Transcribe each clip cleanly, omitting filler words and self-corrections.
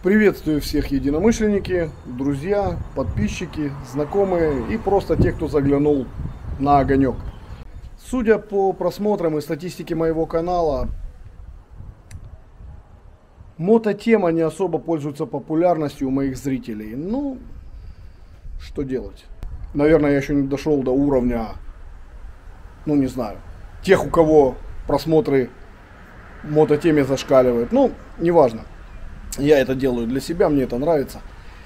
Приветствую всех единомышленники, друзья, подписчики, знакомые и просто те, кто заглянул на огонек. Судя по просмотрам и статистике моего канала, мототема не особо пользуется популярностью у моих зрителей. Ну, что делать? Наверное, я еще не дошел до уровня, ну не знаю, тех, у кого просмотры мототеме зашкаливают. Ну, неважно. Я это делаю для себя, мне это нравится.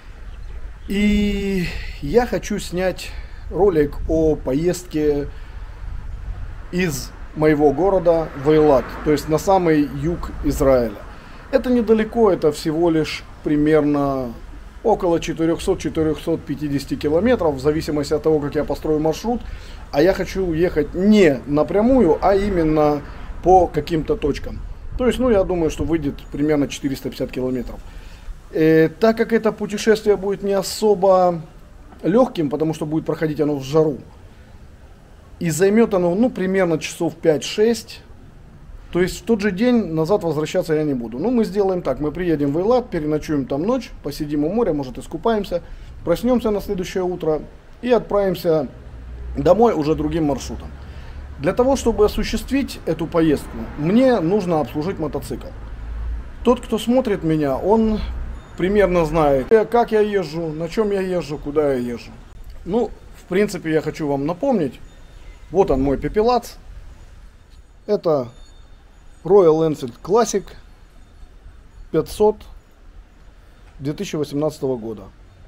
И я хочу снять ролик о поездке из моего города в Эйлат, то есть на самый юг Израиля. Это недалеко, это всего лишь примерно около 400-450 километров, в зависимости от того, как я построю маршрут. А я хочу ехать не напрямую, а именно по каким-то точкам. То есть, ну, я думаю, что выйдет примерно 450 километров. Так как это путешествие будет не особо легким, потому что будет проходить оно в жару, и займет оно, ну, примерно часов 5-6, то есть в тот же день назад возвращаться я не буду. Ну, мы сделаем так, мы приедем в Эйлат, переночуем там ночь, посидим у моря, может, искупаемся, проснемся на следующее утро и отправимся домой уже другим маршрутом. Для того, чтобы осуществить эту поездку, мне нужно обслужить мотоцикл. Тот, кто смотрит меня, он примерно знает, как я езжу, на чем я езжу, куда я езжу. Ну, в принципе, я хочу вам напомнить. Вот он, мой пепелац. Это Royal Enfield Classic 500 2018 года.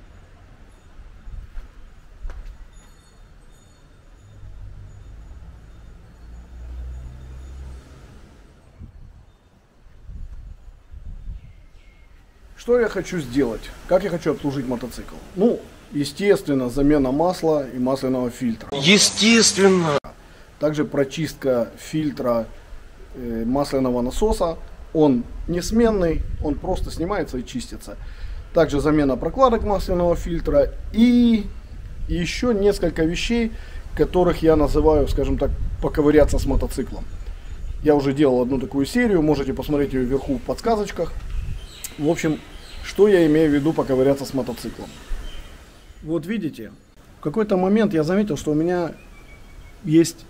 Что я хочу сделать? Как я хочу обслужить мотоцикл? Ну, естественно, замена масла и масляного фильтра. Естественно. Также прочистка фильтра масляного насоса. Он не сменный, он просто снимается и чистится. Также замена прокладок масляного фильтра и еще несколько вещей, которых я называю, скажем так, поковыряться с мотоциклом. Я уже делал одну такую серию, можете посмотреть ее вверху в подсказочках. В общем, что я имею в виду поковыряться с мотоциклом? Вот видите, в какой-то момент я заметил, что у меня есть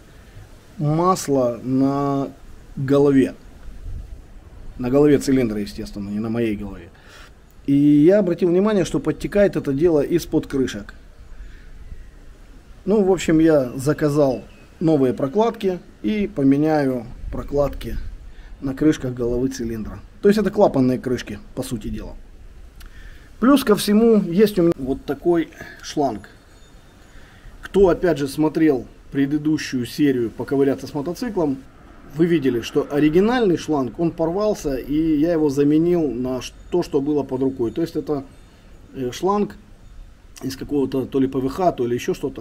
масло на голове. На голове цилиндра, естественно, не на моей голове. И я обратил внимание, что подтекает это дело из-под крышек. Ну, в общем, я заказал новые прокладки и поменяю прокладки на крышках головы цилиндра. То есть это клапанные крышки, по сути дела. Плюс ко всему есть у меня вот такой шланг. Кто опять же смотрел предыдущую серию поковыряться с мотоциклом, вы видели, что оригинальный шланг, он порвался, и я его заменил на то, что было под рукой. То есть это шланг из какого-то то ли ПВХ, то ли еще что-то.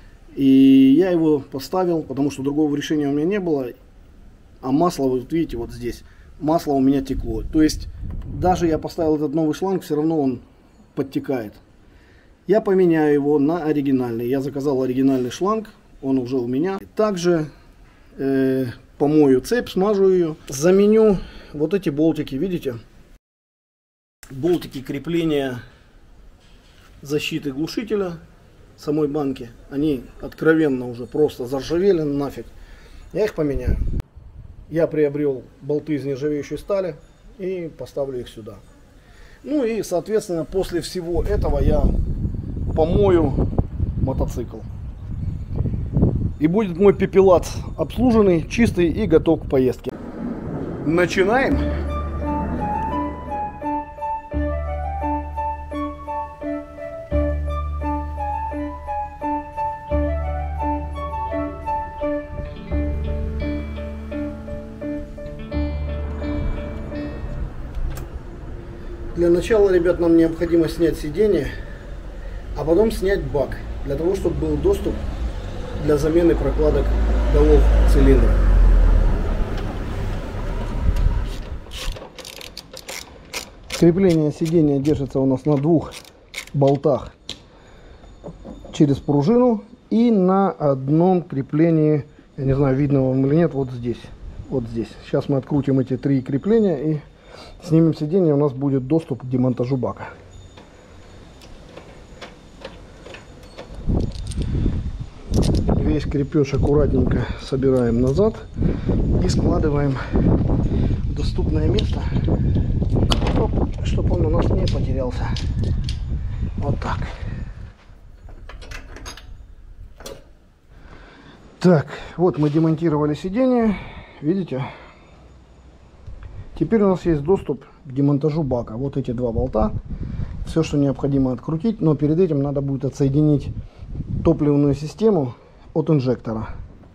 И я его поставил, потому что другого решения у меня не было. А масло, вот видите, вот здесь. Масло у меня текло. То есть, даже я поставил этот новый шланг, все равно он подтекает. Я поменяю его на оригинальный. Я заказал оригинальный шланг, он уже у меня. Также помою цепь, смажу ее. Заменю вот эти болтики, видите? Болтики крепления защиты глушителя самой банки. Они откровенно уже просто заржавели нафиг. Я их поменяю. Я приобрел болты из нержавеющей стали и поставлю их сюда. Ну и, соответственно, после всего этого я помою мотоцикл. И будет мой пепелац обслуженный, чистый и готов к поездке. Начинаем! Для начала, ребят, нам необходимо снять сиденье, а потом снять бак, для того, чтобы был доступ для замены прокладок голов цилиндра. Крепление сиденья держится у нас на двух болтах через пружину и на одном креплении, я не знаю, видно вам или нет, вот здесь. Вот здесь. Сейчас мы открутим эти три крепления и Снимем сиденье, у нас будет доступ к демонтажу бака. Весь крепеж аккуратненько собираем назад и складываем в доступное место, чтобы он у нас не потерялся. Вот так. Так, вот мы демонтировали сиденье, видите? Теперь у нас есть доступ к демонтажу бака. Вот эти два болта. Все, что необходимо открутить, но перед этим надо будет отсоединить топливную систему от инжектора.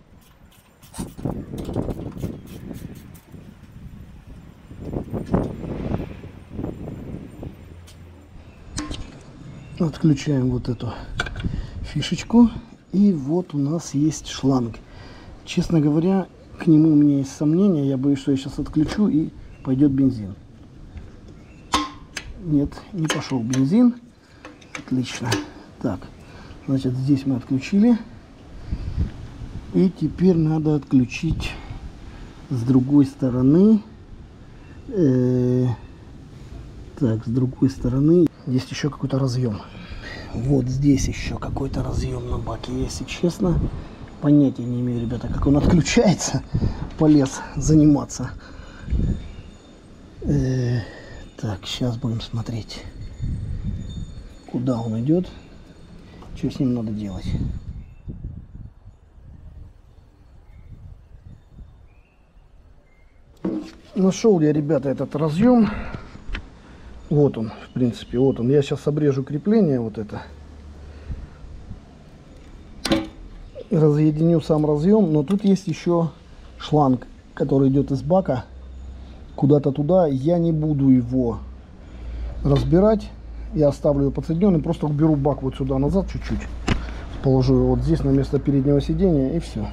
Отключаем вот эту фишечку. И вот у нас есть шланг. Честно говоря, к нему у меня есть сомнения. Я боюсь, что я сейчас отключу и пойдет бензин. Нет, не пошел бензин. Отлично. Так, значит, здесь мы отключили. И теперь надо отключить с другой стороны. Так, с другой стороны есть еще какой-то разъем. Вот здесь еще какой-то разъем на баке. Если честно, понятия не имею, ребята, как он отключается. Полез заниматься. Так, сейчас будем смотреть, куда он идет, что с ним надо делать. Нашел я, ребята, этот разъем. Вот он, в принципе, вот он. Я сейчас обрежу крепление вот это. Разъединю сам разъем, но тут есть еще шланг, который идет из бака куда-то туда. Я не буду его разбирать. Я оставлю его подсоединенным. Просто уберу бак вот сюда назад чуть-чуть. Положу его вот здесь на место переднего сидения и все.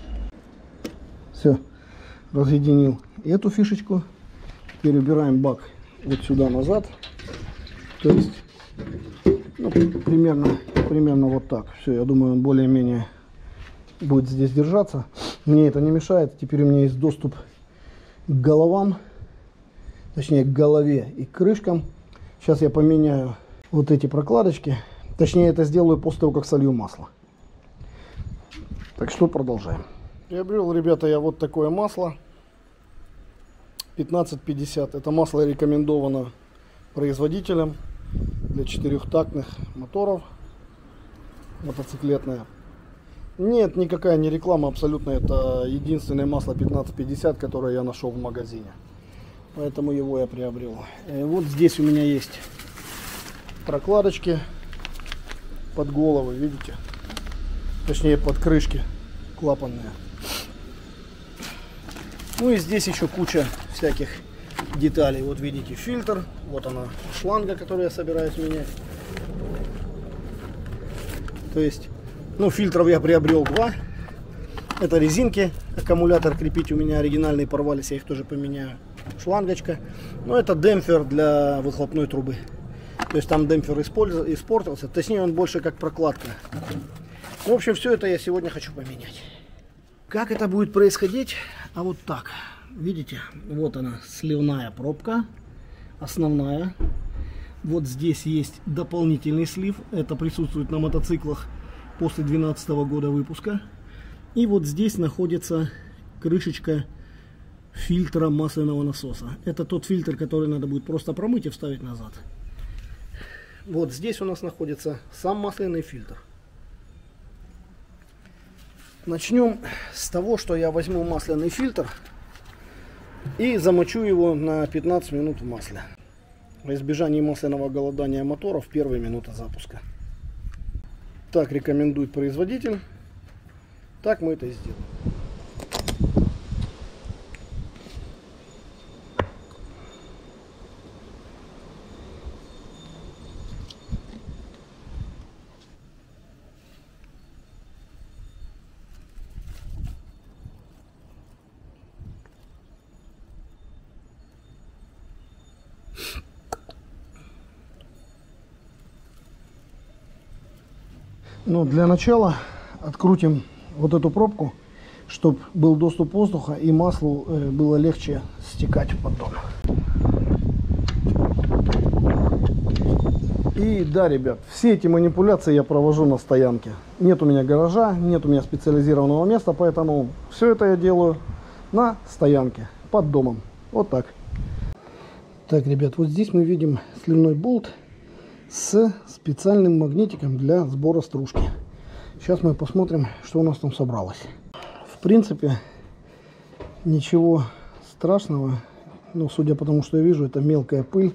Все. Разъединил эту фишечку. Теперь убираем бак вот сюда назад. То есть, ну, примерно вот так. Все, я думаю, он более-менее будет здесь держаться. Мне это не мешает. Теперь у меня есть доступ к головам, точнее к голове и к крышкам. Сейчас я поменяю вот эти прокладочки. Точнее, это сделаю после того, как солью масло. Так что продолжаем. Приобрел, ребята, я вот такое масло 1550. Это масло рекомендовано производителем для четырехтактных моторов, мотоциклетное. Нет, никакая не реклама, абсолютно. Это единственное масло 1550, которое я нашел в магазине. Поэтому его я приобрел. Вот здесь у меня есть прокладочки под головы, видите? Точнее, под крышки клапанные. Ну и здесь еще куча всяких деталей. Вот видите фильтр. Вот она шланга, которую я собираюсь менять. То есть, ну, фильтров я приобрел два. Это резинки. Аккумулятор крепить у меня оригинальные порвались. Я их тоже поменяю. Шлангочка. Но это демпфер для выхлопной трубы. То есть там демпфер испортился. Точнее, он больше как прокладка. В общем, все это я сегодня хочу поменять. Как это будет происходить? А вот так. Видите? Вот она, сливная пробка. Основная. Вот здесь есть дополнительный слив. Это присутствует на мотоциклах после 2012 года выпуска. И вот здесь находится крышечка фильтра масляного насоса. Это тот фильтр, который надо будет просто промыть и вставить назад. Вот здесь у нас находится сам масляный фильтр. Начнем с того, что я возьму масляный фильтр и замочу его на 15 минут в масле. Во избежание масляного голодания мотора в первые минуты запуска. Так рекомендует производитель. Так мы это и сделаем. Но для начала открутим вот эту пробку, чтобы был доступ воздуха и маслу было легче стекать в поддон. И да, ребят, все эти манипуляции я провожу на стоянке. Нет у меня гаража, нет у меня специализированного места, поэтому все это я делаю на стоянке, под домом. Вот так. Так, ребят, вот здесь мы видим сливной болт с специальным магнитиком для сбора стружки. Сейчас мы посмотрим, что у нас там собралось. В принципе, ничего страшного. Но судя по тому, что я вижу, это мелкая пыль.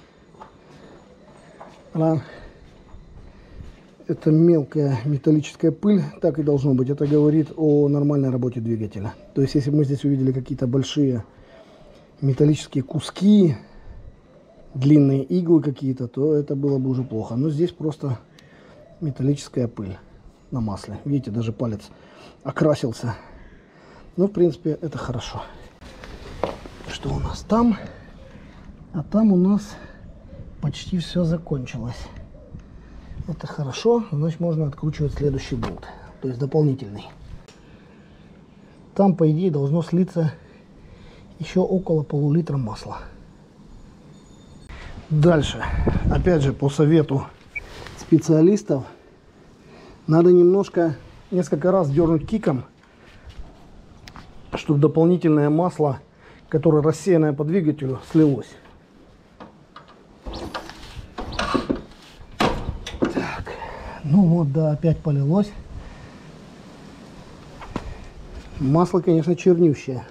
Это мелкая металлическая пыль, так и должно быть. Это говорит о нормальной работе двигателя. То есть, если бы мы здесь увидели какие-то большие металлические куски, длинные иглы какие-то, то это было бы уже плохо. Но здесь просто металлическая пыль на масле. Видите, даже палец окрасился. Но, в принципе, это хорошо. Что у нас там? А там у нас почти все закончилось. Это хорошо, значит можно откручивать следующий болт, то есть дополнительный. Там, по идее, должно слиться еще около пол-литра масла. Дальше, опять же, по совету специалистов, надо несколько раз дернуть киком, чтобы дополнительное масло, которое рассеянное по двигателю, слилось. Ну вот, да, опять полилось. Масло, конечно, чернющее.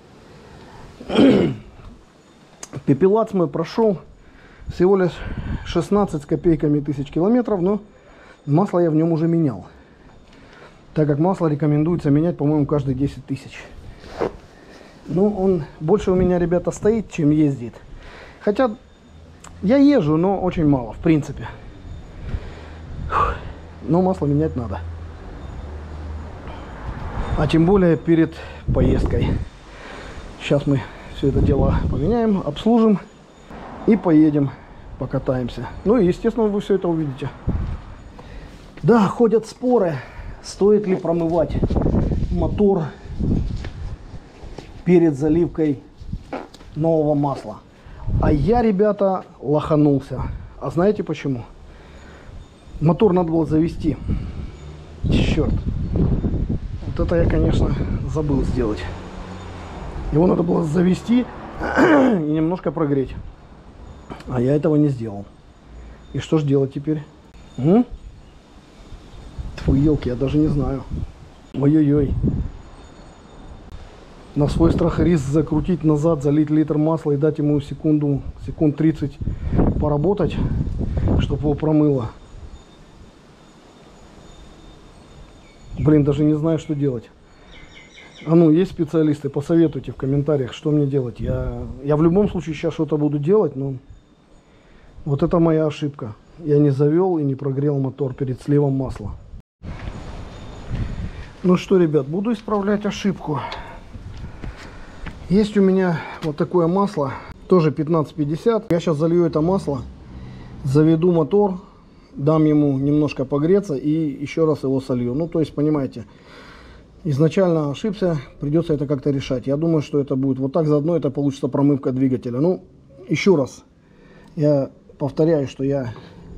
Пепелац мой прошел всего лишь 16 с копейками тысяч километров, но масло я в нем уже менял. Так как масло рекомендуется менять, по-моему, каждые 10 тысяч. Ну, он больше у меня, ребята, стоит, чем ездит. Хотя я езжу, но очень мало, в принципе. Но масло менять надо. А тем более перед поездкой. Сейчас мы все это дело поменяем, обслужим и поедем, покатаемся. Ну и, естественно, вы все это увидите. Да, ходят споры, стоит ли промывать мотор перед заливкой нового масла. А я, ребята, лоханулся. А знаете почему? Мотор надо было завести. Черт. Вот это я, конечно, забыл сделать. Его надо было завести и немножко прогреть. А я этого не сделал. И что ж делать теперь? Тьфу, елки, я даже не знаю. Ой-ой-ой. На свой страх и риск закрутить назад, залить литр масла и дать ему секунд 30 поработать, чтобы его промыло. Блин, даже не знаю, что делать. А ну, есть специалисты, посоветуйте в комментариях, что мне делать. Я в любом случае сейчас что-то буду делать, но вот это моя ошибка. Я не завел и не прогрел мотор перед сливом масла. Ну что, ребят, буду исправлять ошибку. Есть у меня вот такое масло, тоже 1550. Я сейчас залью это масло, заведу мотор, дам ему немножко погреться и еще раз его солью. Ну, то есть, понимаете, изначально ошибся, придется это как-то решать. Я думаю, что это будет вот так, заодно это получится промывка двигателя. Ну, еще раз, я повторяю, что я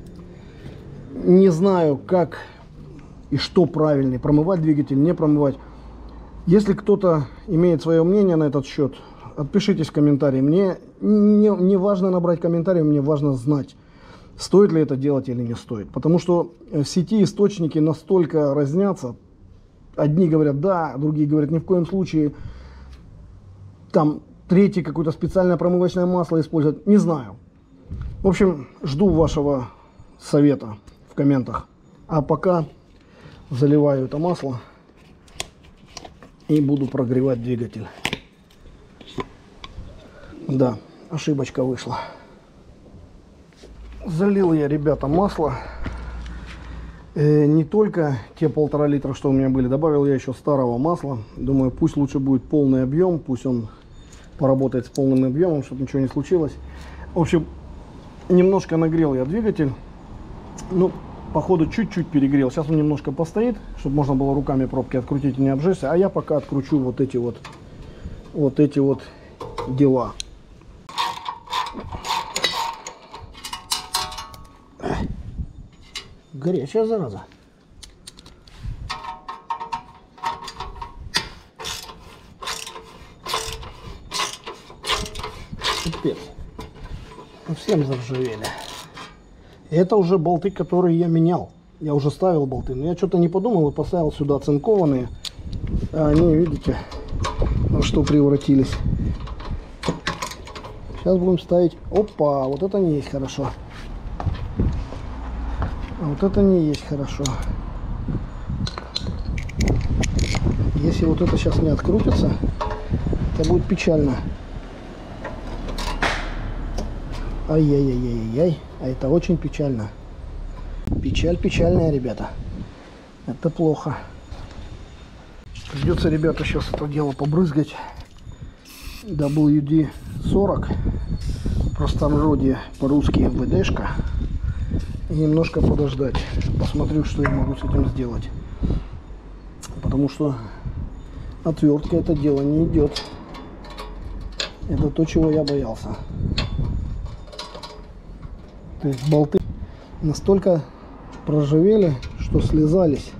не знаю, как и что правильнее, промывать двигатель, не промывать. Если кто-то имеет свое мнение на этот счет, отпишитесь в комментарии. Мне не важно набрать комментарии, мне важно знать, стоит ли это делать или не стоит. Потому что в сети источники настолько разнятся. Одни говорят да, другие говорят ни в коем случае. Там третий какое-то специальное промывочное масло используют. Не знаю. В общем, жду вашего совета в комментах. А пока заливаю это масло и буду прогревать двигатель. Да, ошибочка вышла. Залил я, ребята, масло. Не только те 1,5 литра, что у меня были, добавил я еще старого масла. Думаю, пусть лучше будет полный объем, пусть он поработает с полным объемом, чтобы ничего не случилось. В общем, немножко нагрел я двигатель. Ну, походу, чуть-чуть перегрел. Сейчас он немножко постоит, чтобы можно было руками пробки открутить и не обжечься. А я пока откручу вот эти вот дела. горячая зараза. Пипец. Совсем заржавели. Это уже болты, которые я менял. Я уже ставил болты, но я что-то не подумал и поставил сюда оцинкованные. А они, видите, во что превратились. Сейчас будем ставить. Опа, вот это не есть хорошо. А вот это не есть хорошо. Если вот это сейчас не открутится, это будет печально. Ай-яй-яй-яй-яй. А это очень печально. Печаль печальная, ребята. Это плохо. Придется, ребята, сейчас это дело побрызгать. WD-40. В простонародье по-русски ВДшка. И немножко подождать. Посмотрю, что я могу с этим сделать. Потому что отвертка это дело не идет. Это то, чего я боялся. То есть болты настолько проржавели, что слезались.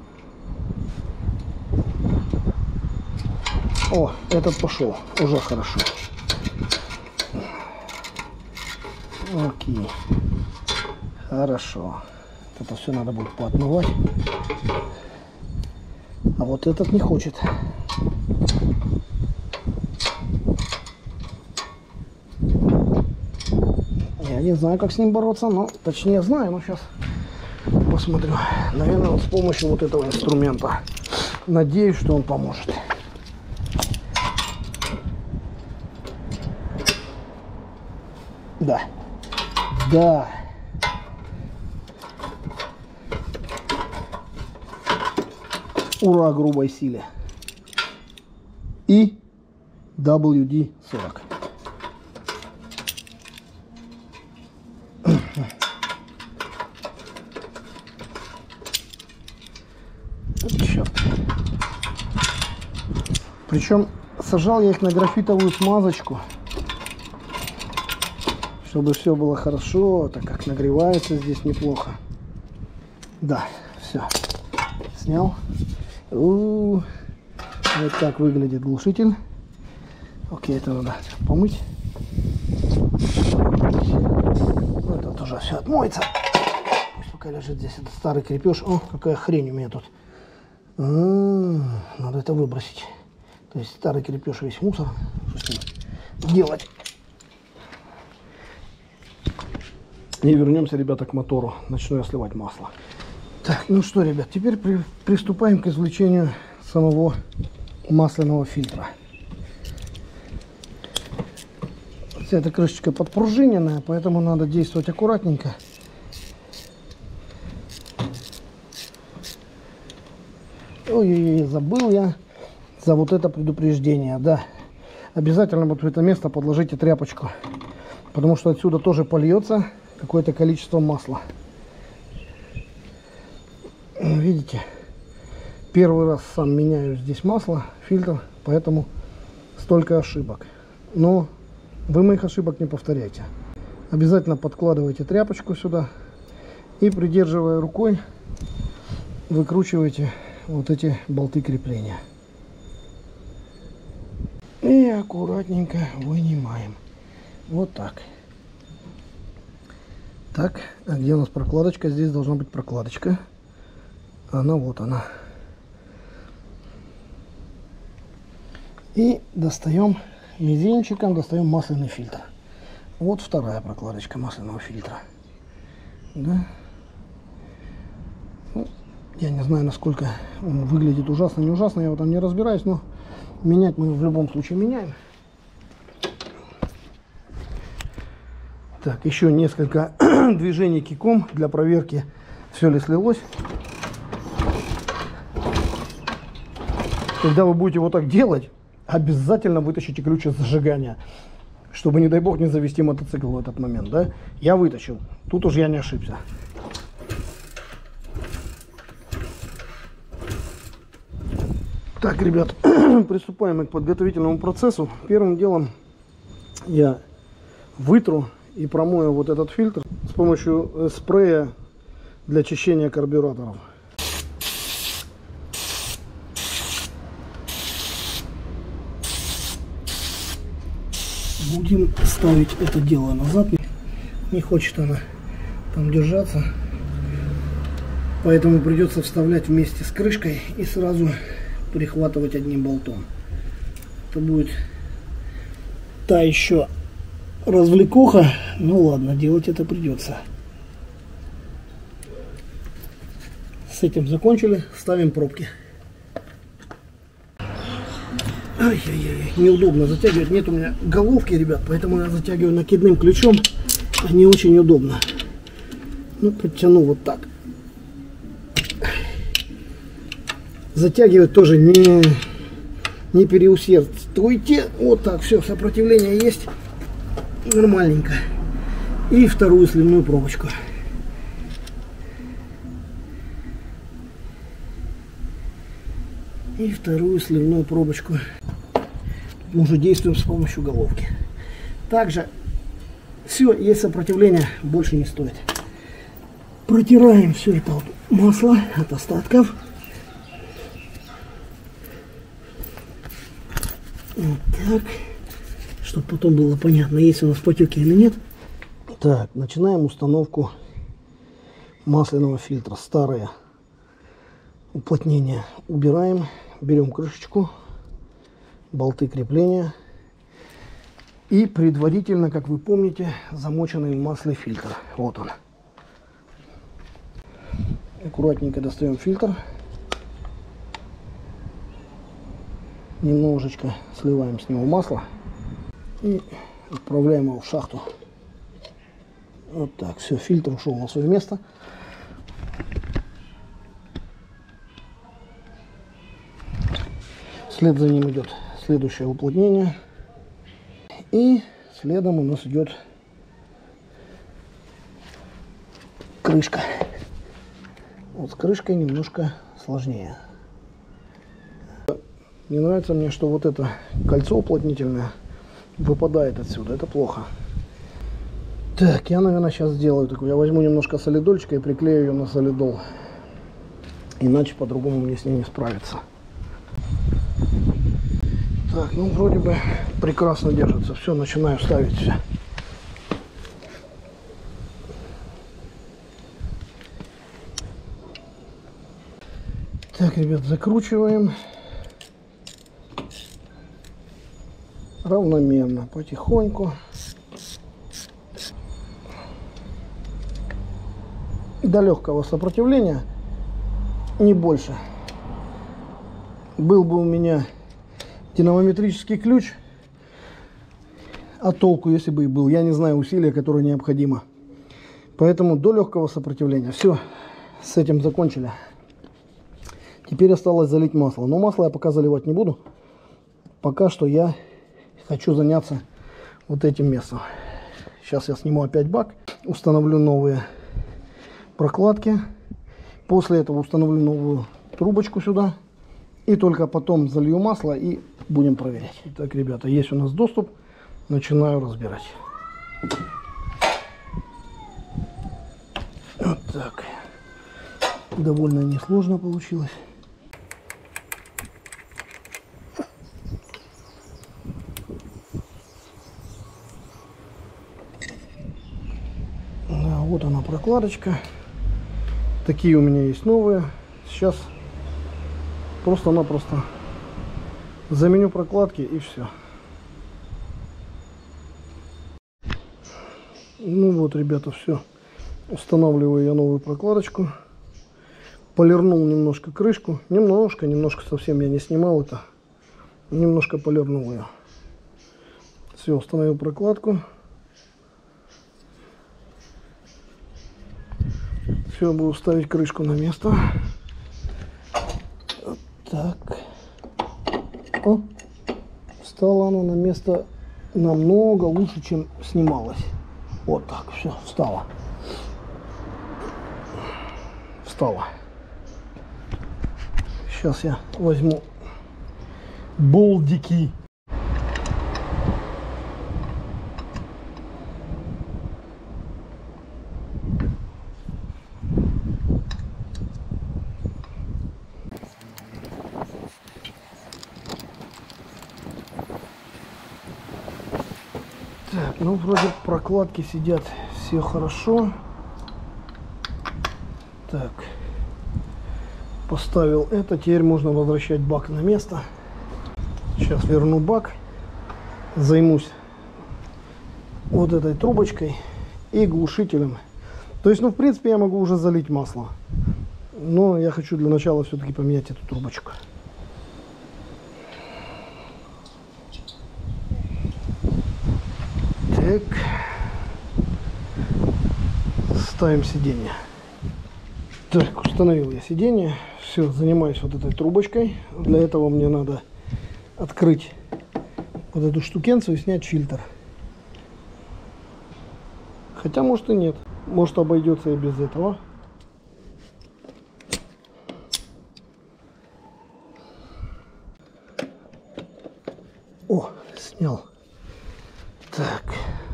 О, этот пошел. Уже хорошо. Окей. Хорошо. Это все надо будет поотмывать. А вот этот не хочет. Я не знаю, как с ним бороться, но точнее знаю, но сейчас посмотрю. Наверное, вот с помощью вот этого инструмента. Надеюсь, что он поможет. Да. Да. Ура грубой силе. И WD-40. Черт. Причем сажал я их на графитовую смазочку, чтобы все было хорошо, так как нагревается здесь неплохо. Да, все. Снял. Вот так выглядит глушитель. Окей, это надо помыть. Это тоже все отмоется. Пусть пока лежит здесь этот старый крепеж. О, какая хрень у меня тут. Надо это выбросить. То есть старый крепеж весь мусор. Что с ним делать? И вернемся, ребята, к мотору. Начну я сливать масло. Так, ну что, ребят, теперь приступаем к извлечению самого масляного фильтра. Вся эта крышечка подпружиненная, поэтому надо действовать аккуратненько. Ой-ой-ой, забыл я за вот это предупреждение, да. Обязательно вот в это место подложите тряпочку, потому что отсюда тоже польется какое-то количество масла. Видите, первый раз сам меняю здесь масло, фильтр, поэтому столько ошибок. Но вы моих ошибок не повторяйте. Обязательно подкладывайте тряпочку сюда и, придерживая рукой, выкручивайте вот эти болты крепления. И аккуратненько вынимаем. Вот так. Так, а где у нас прокладочка? Здесь должна быть прокладочка. Она вот она. И достаем мизинчиком, достаем масляный фильтр. Вот вторая прокладочка масляного фильтра. Да. Ну, я не знаю, насколько он выглядит ужасно, не ужасно, я в этом не разбираюсь, но менять мы в любом случае меняем. Так, еще несколько движений киком для проверки, все ли слилось. Когда вы будете вот так делать, обязательно вытащите ключ от зажигания, чтобы, не дай бог, не завести мотоцикл в этот момент, да? Я вытащил, тут уж я не ошибся. Так, ребят, приступаем к подготовительному процессу. Первым делом я вытру и промою вот этот фильтр с помощью спрея для очищения карбюраторов. Будем ставить это дело назад. Не хочет она там держаться. Поэтому придется вставлять вместе с крышкой и сразу прихватывать одним болтом. Это будет та еще развлекуха. Ну ладно, делать это придется. С этим закончили. Ставим пробки. Ай-яй-яй, неудобно затягивать. Нет у меня головки, ребят, поэтому я затягиваю накидным ключом. Не очень удобно. Ну, подтяну вот так. Затягивать тоже не переусердствуйте. Вот так, все, сопротивление есть. Нормальненько. И вторую сливную пробочку. И вторую сливную пробочку. Мы уже действуем с помощью головки. Также все, есть сопротивление, больше не стоит. Протираем все это вот масло от остатков. Вот так, чтобы потом было понятно, есть у нас потеки или нет. Так, начинаем установку масляного фильтра. Старое уплотнение убираем, берем крышечку, болты крепления и предварительно, как вы помните, замоченный в масле фильтр. Вот он. Аккуратненько достаем фильтр. Немножечко сливаем с него масло и отправляем его в шахту. Вот так, все, фильтр ушел на свое место. Вслед за ним идет следующее уплотнение. И следом у нас идет крышка. Вот с крышкой немножко сложнее. Не нравится мне, что вот это кольцо уплотнительное выпадает отсюда. Это плохо. Так, я, наверное, сейчас сделаю такую. Я возьму немножко солидольчика и приклею ее на солидол. Иначе по-другому мне с ним не справиться. Так, ну вроде бы прекрасно держится. Все, начинаю ставить все. Так, ребят, закручиваем. Равномерно, потихоньку. До легкого сопротивления, не больше. Был бы у меня динамометрический ключ, а толку, если бы и был, я не знаю усилия, которые необходимо. Поэтому до легкого сопротивления. Все, с этим закончили. Теперь осталось залить масло. Но масло я пока заливать не буду. Пока что я хочу заняться вот этим местом. Сейчас я сниму опять бак, установлю новые прокладки. После этого установлю новую трубочку сюда. И только потом залью масло и будем проверять. Итак, ребята, есть у нас доступ. Начинаю разбирать. Вот так. Довольно несложно получилось. Да, вот она прокладочка. Такие у меня есть новые. Сейчас просто-напросто заменю прокладки и все. Ну вот, ребята, все. Устанавливаю я новую прокладочку. Полирнул немножко крышку. Немножко совсем я не снимал это. Немножко полирнул ее. Все, установил прокладку. Все, буду ставить крышку на место. Вот так. О, встала она на место намного лучше, чем снималась. Вот так, все, встала. Встала. Сейчас я возьму болтики. Так, ну вроде прокладки сидят все хорошо. Так, поставил это, теперь можно возвращать бак на место. Сейчас верну бак, займусь вот этой трубочкой и глушителем. То есть, ну, в принципе, я могу уже залить масло, но я хочу для начала все-таки поменять эту трубочку. Так, ставим сиденье. Так, установил я сиденье. Все, занимаюсь вот этой трубочкой. Для этого мне надо открыть вот эту штукенцию и снять фильтр. Хотя, может и нет. Может обойдется и без этого. О, снял. Так.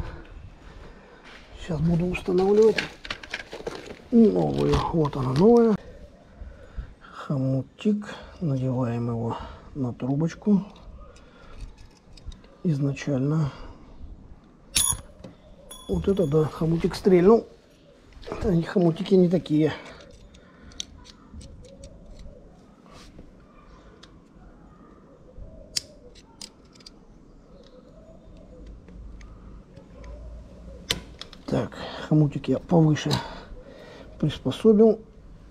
Сейчас буду устанавливать новую. Вот она новая. Хомутик. Надеваем его на трубочку. Изначально. Вот это да, хомутик стрельнул. Это хомутики не такие. Так, хомутик я повыше приспособил.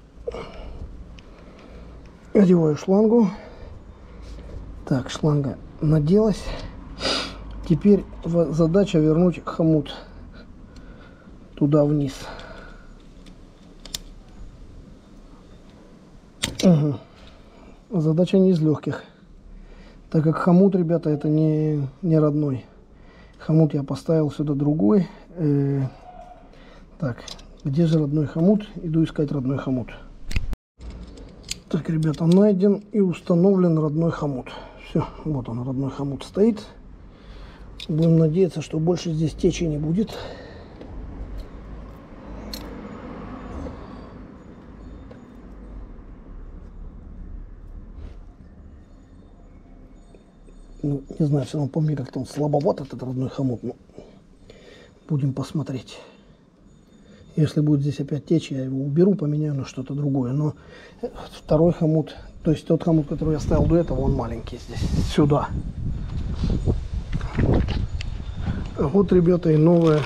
Одеваю шлангу. Так, шланга наделась. Теперь задача вернуть хомут туда вниз. Угу. Задача не из легких, так как хомут, ребята, это не родной. Хомут я поставил сюда другой. Так, где же родной хомут? Иду искать родной хомут. Так, ребята, найден и установлен родной хомут. Все, вот он, родной хомут стоит. Будем надеяться, что больше здесь течи не будет. Ну, не знаю, все равно по мне как-то он слабоват, этот родной хомут. Но будем посмотреть. Если будет здесь опять течь, я его уберу, поменяю на что-то другое. Но второй хомут, то есть тот хомут, который я ставил до этого, он маленький здесь, сюда. Вот, ребята, и новое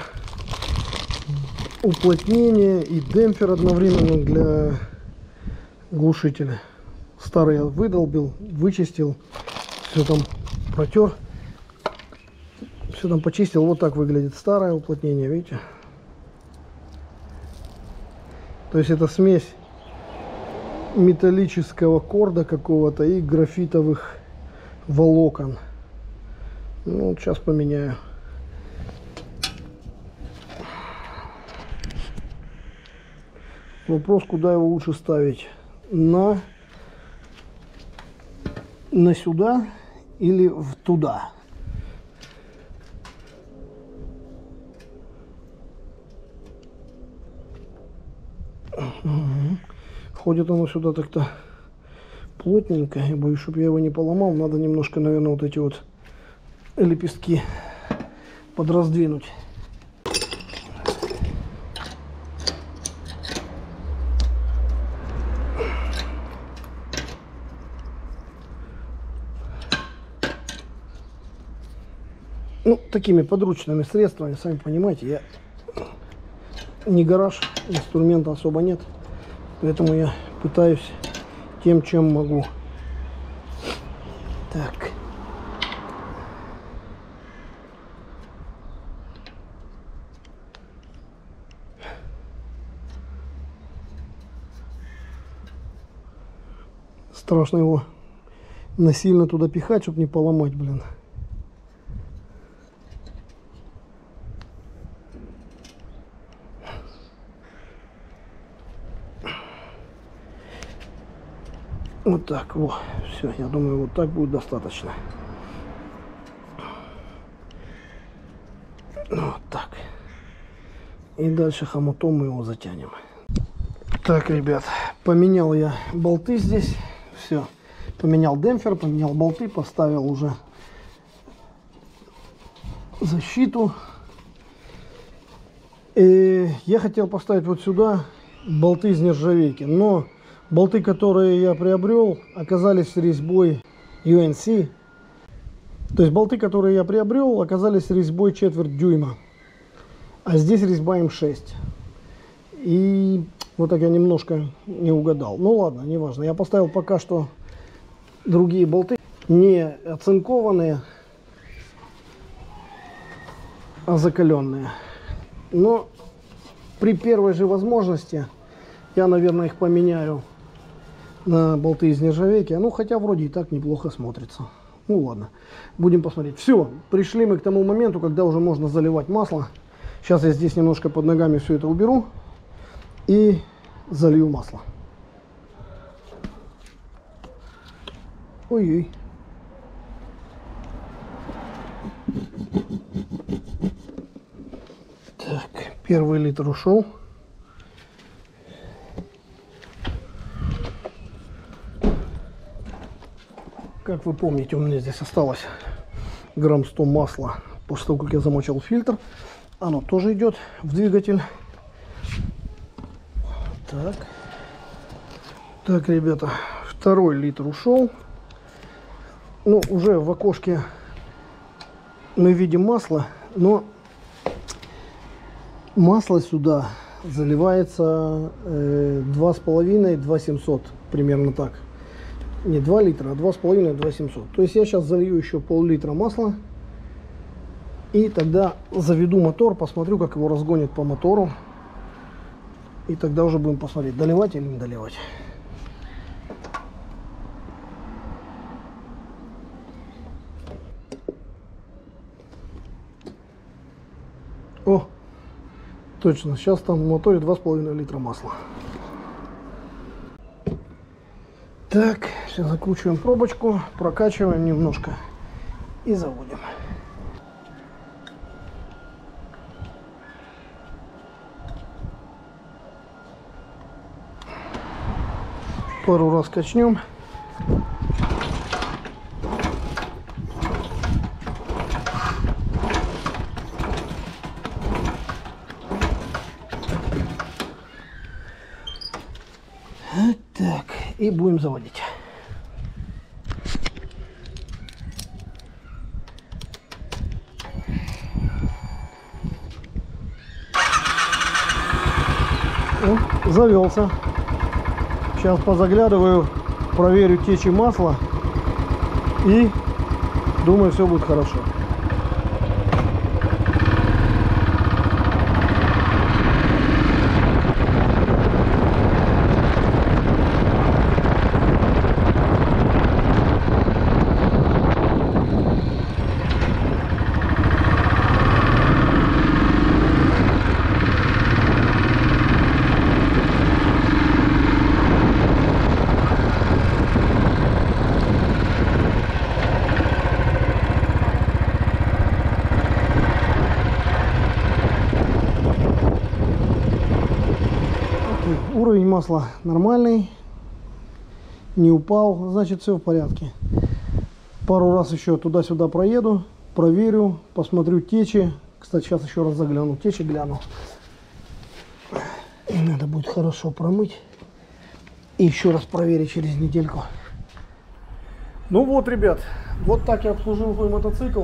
уплотнение и демпфер одновременно для глушителя. Старый я выдолбил, вычистил, все там протер, все там почистил. Вот так выглядит старое уплотнение, видите? То есть это смесь металлического корда какого-то и графитовых волокон. Ну, вот сейчас поменяю. Вопрос, куда его лучше ставить? На сюда или в туда? Угу. Ходит оно сюда так-то плотненько. Я боюсь, чтобы я его не поломал. Надо немножко, наверное, вот эти вот лепестки подраздвинуть. Ну, такими подручными средствами, сами понимаете, я не гараж, инструмента особо нет, поэтому я пытаюсь тем, чем могу. Так. Страшно его насильно туда пихать, чтобы не поломать, блин. Вот так, вот, все, я думаю, вот так будет достаточно. Вот так. И дальше хомутом мы его затянем. Так, ребят, поменял я болты здесь, все. Поменял демпфер, поменял болты, поставил уже защиту. И я хотел поставить вот сюда болты из нержавейки, но болты, которые я приобрел, оказались с резьбой UNC. То есть болты, которые я приобрел, оказались с резьбой 1/4 дюйма, а здесь резьба М6. И вот так я немножко не угадал. Ну ладно, неважно. Я поставил пока что другие болты, не оцинкованные, а закаленные. Но при первой же возможности я, наверное, их поменяю на болты из нержавейки. Ну, хотя вроде и так неплохо смотрится. Ну ладно, будем посмотреть. Все, пришли мы к тому моменту, когда уже можно заливать масло. Сейчас я здесь немножко под ногами все это уберу и залью масло. Ой-ой. Так, первый литр ушел. Как вы помните, у меня здесь осталось грамм 100 масла после того, как я замочил фильтр. Оно тоже идет в двигатель. Так. Так, ребята, второй литр ушел. Ну, уже в окошке мы видим масло, но масло сюда заливается 2,5-2,700, примерно так. Не 2 литра, а 2,5-2,700. То есть я сейчас залью еще пол-литра масла. И тогда заведу мотор, посмотрю, как его разгонит по мотору. И тогда уже будем посмотреть, доливать или не доливать. О, точно, сейчас там в моторе 2,5 литра масла. Так, сейчас закручиваем пробочку, прокачиваем немножко и заводим. Пару раз качнем. Вот так. И будем заводить. О, завелся. Сейчас позаглядываю, проверю течи масла и думаю, все будет хорошо. Уровень масла нормальный, не упал, значит все в порядке. Пару раз еще туда-сюда проеду, проверю, посмотрю течи. Кстати, сейчас еще раз загляну, течи гляну. И надо будет хорошо промыть и еще раз проверить через недельку. Ну вот, ребят, вот так я обслужил свой мотоцикл.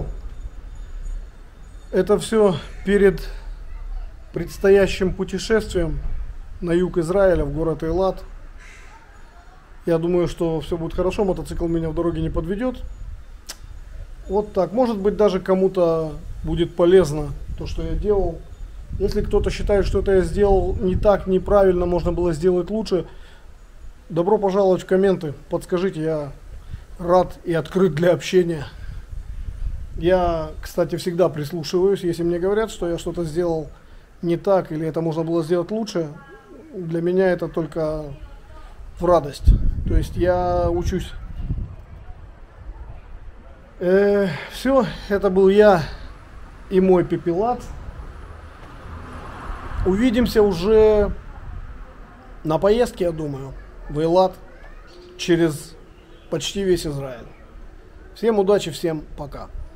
Это все перед предстоящим путешествием на юг Израиля, в город Эйлат. Я думаю, что все будет хорошо, мотоцикл меня в дороге не подведет. Вот так. Может быть, даже кому-то будет полезно то, что я делал. Если кто-то считает, что это я сделал не так, неправильно, можно было сделать лучше, добро пожаловать в комменты. Подскажите, я рад и открыт для общения. Я, кстати, всегда прислушиваюсь, если мне говорят, что я что-то сделал не так или это можно было сделать лучше. Для меня это только в радость. То есть я учусь. Все, это был я и мой пепелат. Увидимся уже на поездке, я думаю, в Эйлат через почти весь Израиль. Всем удачи, всем пока.